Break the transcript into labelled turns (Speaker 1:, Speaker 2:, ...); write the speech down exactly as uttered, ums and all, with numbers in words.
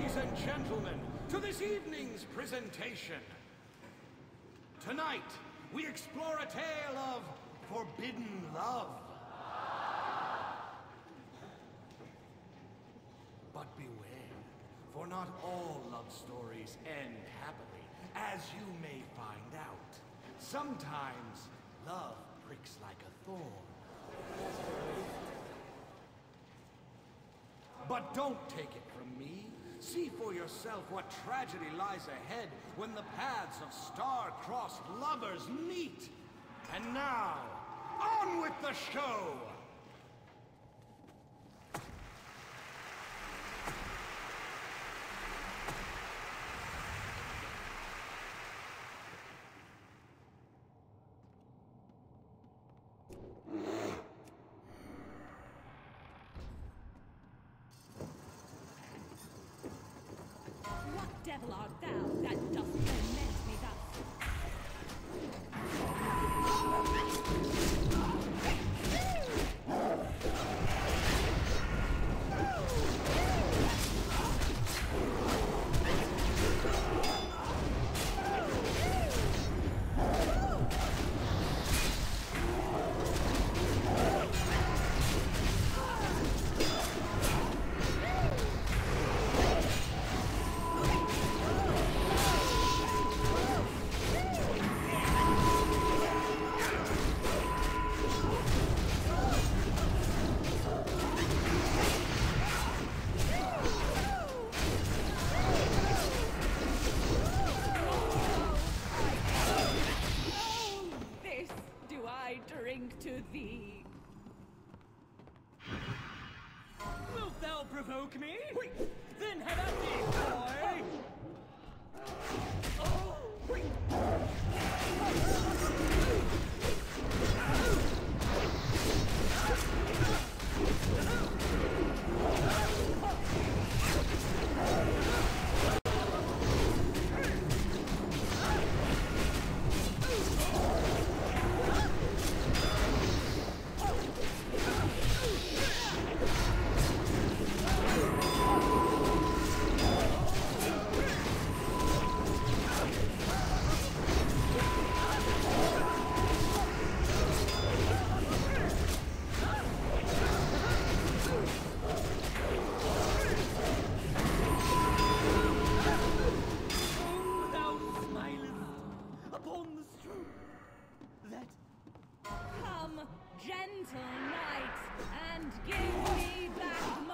Speaker 1: Ladies and gentlemen, to this evening's presentation. Tonight, we explore a tale of forbidden love. But beware, for not all love stories end happily, as you may find out. Sometimes, love pricks like a thorn. But don't take it from me. See for yourself what tragedy lies ahead when the paths of star-crossed lovers meet. And now, on with the show!
Speaker 2: What devil art thou that dost torment me thus? To thee.
Speaker 3: Wilt thou provoke me? Wait, then have at me, boy! Oh! Wait.
Speaker 2: Come, gentle knight, and give me back